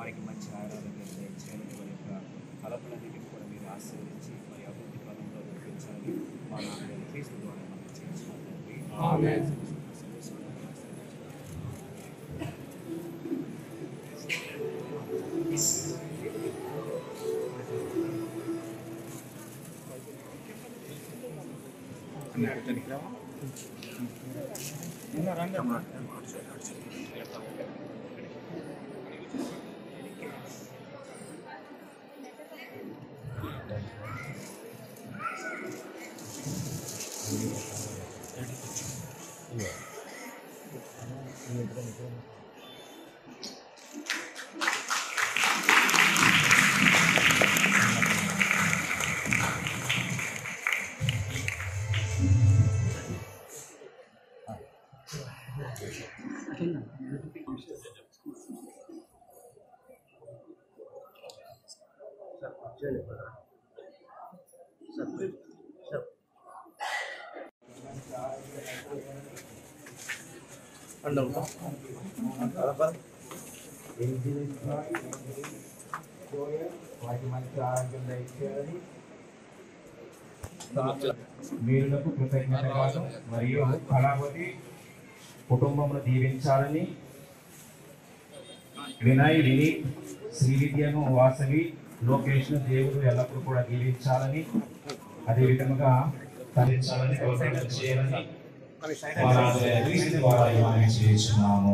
వారికి మంచి ఆరాధన దయచేయాలని వారి యొక్క కలపలన్నిటిని కూడా మీరు ఆశీర్వదించి మరి అభివృద్ధి పదంలో నడిపించాలని మా నాన్నగారి క్రీస్తు ద్వారా మనం చేయించుకోవాలి. వీరులకు కృతజ్ఞతలు మరియు కళావతి కుటుంబమును దీవించాలని వినయ్ విని శ్రీ విద్యను వాసవి లోకేష్ను దేవుడు ఎల్లప్పుడూ కూడా దీవించాలని అదే విధంగా తరించాలని కృతజ్ఞత చేయాలని చేస్తున్నాము.